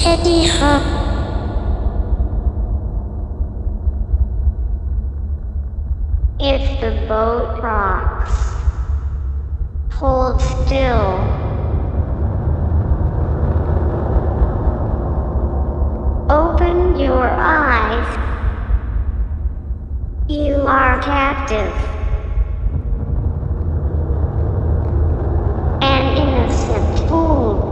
Teddy Hawk. If the boat rocks, hold still. Open your eyes. You are captive. An innocent fool.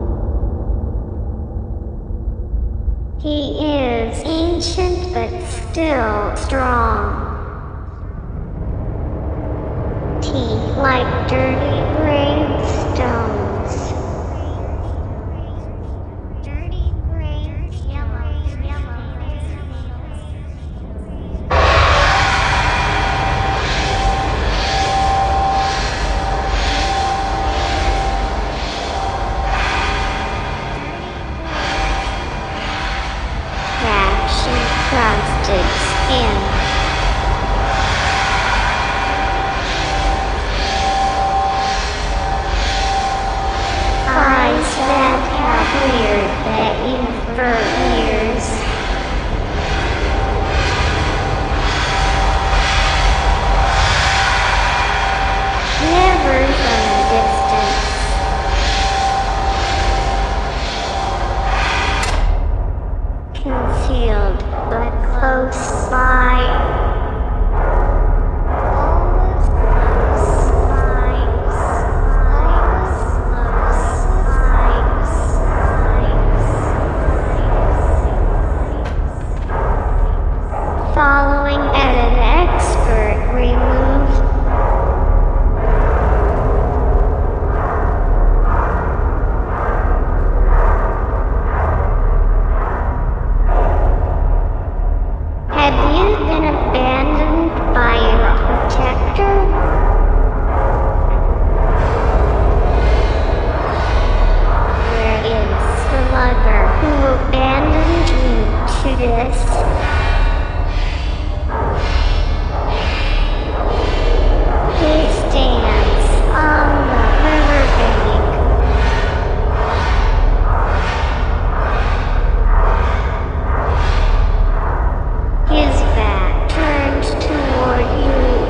He is ancient but still strong. Teeth like dirty gravestones. Dirty grave yellow. Crusted skin. Eyes that have reared that you for years. Never from a distance. Concealed but close by. Following at an expert remove. Have you been abandoned by your protector? Where is the lover who abandoned you to this? He stands on the riverbank. His back turned toward you.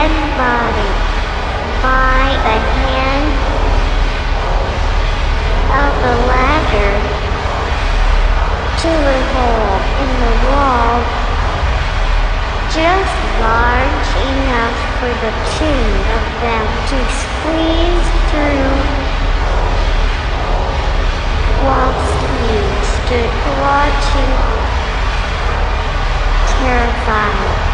dead body by the hand of the ladder to a hole in the wall just large enough for the two of them to squeeze through, whilst he stood watching, terrified.